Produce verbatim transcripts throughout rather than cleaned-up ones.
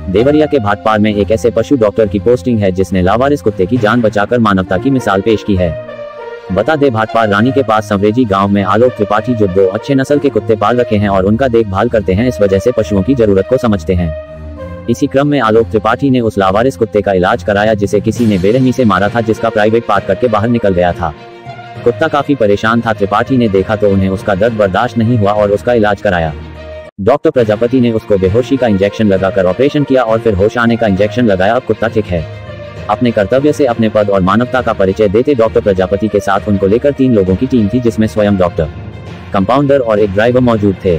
देवरिया के भाटपार में एक ऐसे पशु डॉक्टर की पोस्टिंग है जिसने लावारिस कुत्ते की जान बचाकर मानवता की मिसाल पेश की है। बता दे भाटपार रानी के पास संवरेजी गांव में आलोक त्रिपाठी जो दो अच्छे नस्ल के कुत्ते पाल रखे हैं और उनका देखभाल करते हैं, इस वजह से पशुओं की जरूरत को समझते हैं। इसी क्रम में आलोक त्रिपाठी ने उस लावारिस कुत्ते का इलाज कराया जिसे किसी ने बेरहमी से मारा था, जिसका प्राइवेट पार्ट करके बाहर निकल गया था। कुत्ता काफी परेशान था। त्रिपाठी ने देखा तो उन्हें उसका दर्द बर्दाश्त नहीं हुआ और उसका इलाज कराया। डॉक्टर प्रजापति ने उसको बेहोशी का इंजेक्शन लगाकर ऑपरेशन किया और फिर होश आने का इंजेक्शन लगाया। अब कुत्ता ठीक है। अपने कर्तव्य से अपने पद और मानवता का परिचय देते डॉक्टर प्रजापति के साथ उनको लेकर तीन लोगों की टीम थी, जिसमें स्वयं डॉक्टर, कंपाउंडर और एक ड्राइवर मौजूद थे।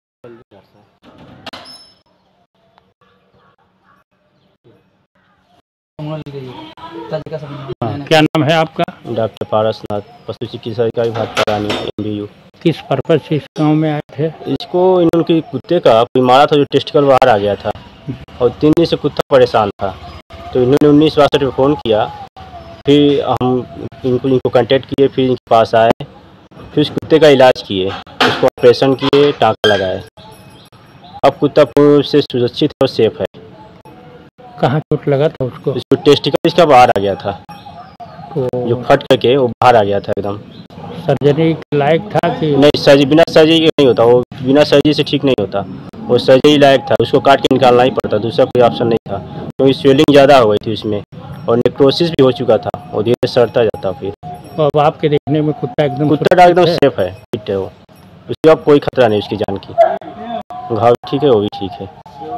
क्या नाम है आपका? डॉक्टर पारसनाथ, पशु चिकित्सा Bhatpar Rani M B U. किस पर्पज से इस गाँव में आए थे? इसको इन्होंने कुत्ते का कोई मारा था जो टेस्टिकल बाहर आ गया था और तीन दिन से कुत्ता परेशान था, तो इन्होंने उन्नीस बासठ में फ़ोन किया। फिर हम इनको इनको कांटेक्ट किए, फिर इनके पास आए, फिर उस कुत्ते का इलाज किए, उसको ऑपरेशन किए, टाँका लगाए। अब कुत्ता पूर्ण रूप से सुरक्षित और सेफ है। कहाँ चोट लगा था उसको? इसको टेस्टिकल इसका बाहर आ गया था, तो जो फट करके वो बाहर आ गया था एकदम। सर्जरी के लायक था कि नहीं? सर्जरी बिना सर्जरी के नहीं होता, वो बिना सर्जरी से ठीक नहीं होता, वो सर्जरी लायक था। उसको काट के निकालना ही पड़ता, दूसरा कोई ऑप्शन नहीं था, क्योंकि तो स्वेलिंग ज़्यादा हो गई थी उसमें और नेक्रोसिस भी हो चुका था, वो धीरे सड़ता जाता। फिर अब आपके देखने में कुत्ता एकदम कुत्ता एकदम सेफ है, फिट है, वो उसकी अब कोई खतरा नहीं उसकी जान की। घाव ठीक है, वो भी ठीक है।